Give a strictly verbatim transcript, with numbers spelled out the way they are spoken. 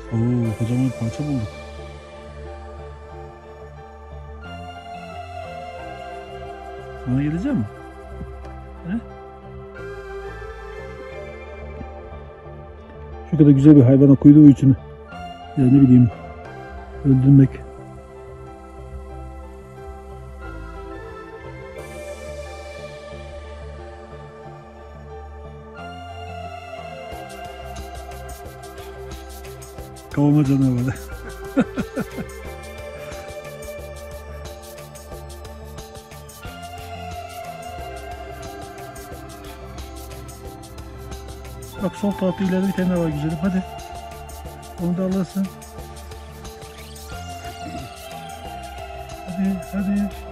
Oo, kocaman bir parça bulduk. Bana gelecek mi? He? Şu kadar güzel bir hayvana kuyduğu için ya ne bileyim öldürmek. Kavurma canavarı. Bak sol tarafta ileride bir tane var güzelim. Hadi. Onu da alırsın. Hadi hadi.